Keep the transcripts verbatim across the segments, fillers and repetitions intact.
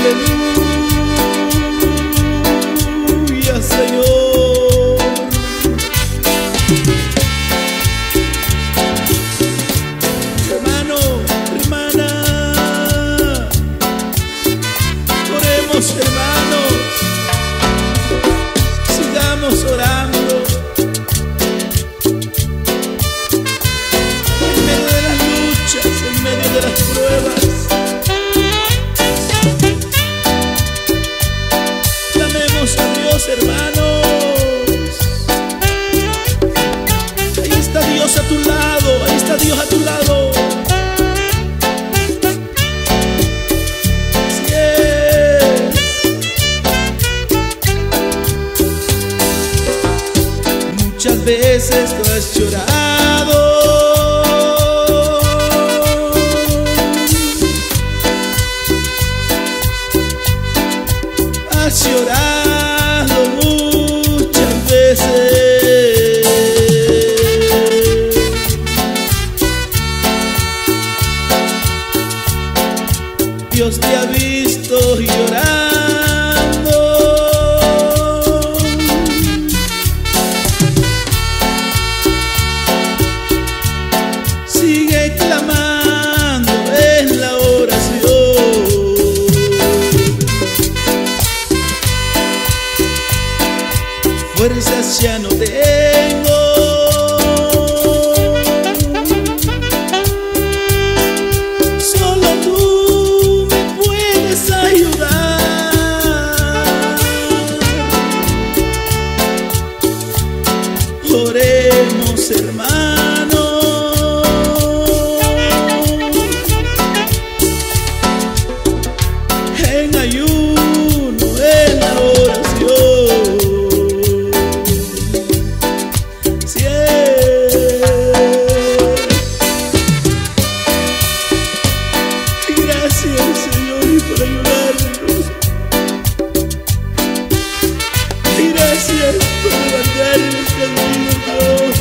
Aleluya, Señor. Hermano, hermana, oremos, hermanos, sigamos orando. En medio de las luchas, en medio de las pruebas, clamemos a Dios, hermanos. Ahí está Dios a tu lado, ahí está Dios a tu lado. Así es. Muchas veces tú has llorado, has llorado muchas veces. Dios te ha visto llorando. Sigue clamando en la oración. Fuerzas ya no tengo, solo tú me puedes ayudar. Oremos, hermanos, en ayuno, en la oración. Gracias, Señor, por ayudarnos. Gracias por levantarnos conmigo,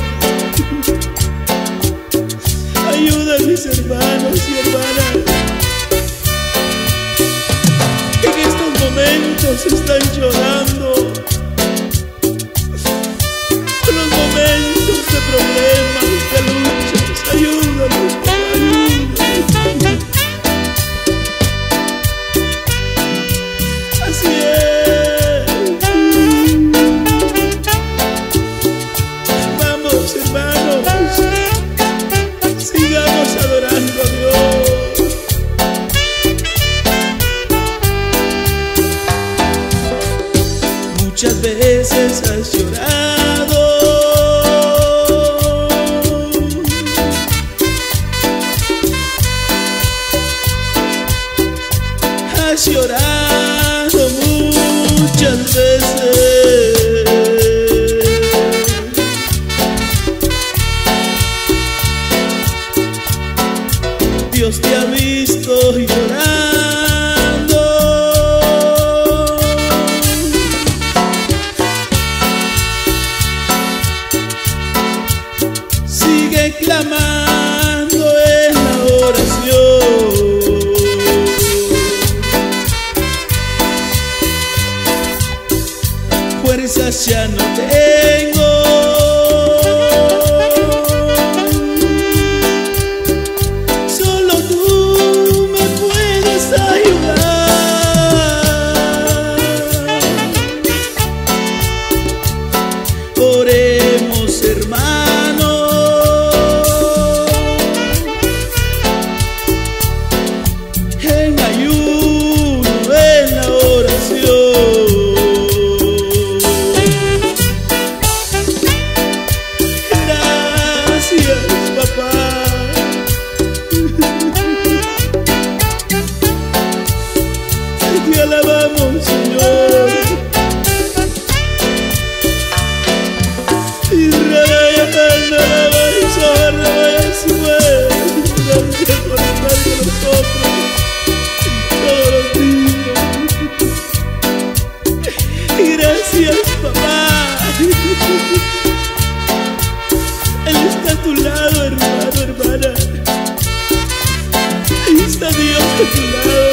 Dios. Ayuda a mis hermanos y hermanas que en estos momentos están llorando por los momentos de problemas, de luchas. Ayúdanos, Papá, ayúdanos. Así es. Vamos, hermanos, sigamos adorando a Dios. Muchas veces has llorado, has llorado muchas veces. Dios te ha visto llorando. Sigue clamando en la oración. Fuerzas ya no tengo, solo tú me puedes ayudar. Oremos, hermanos, en ayuno, en la oración. Gracias, Papá. Te alabamos, Señor. Y raya, raya, y zorra, vaya, sube. Gracias por estar con nosotros todos los días. Y gracias, Papá. Él está a tu lado, hermano, hermana. Ahí está Dios a tu lado.